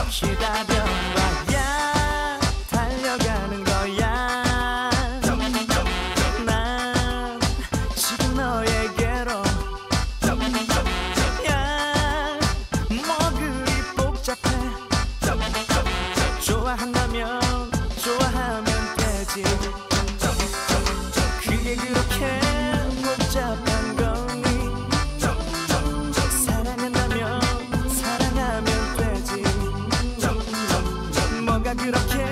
기다려봐야 달려가는 거야. 난 지금 너에게로 야, 뭐 그리 복잡해. 좋아한다면 좋아하면 되지. 그게 그렇게 복잡한 거니. 사랑한다면 사랑하면 되지. 뭐가 그렇게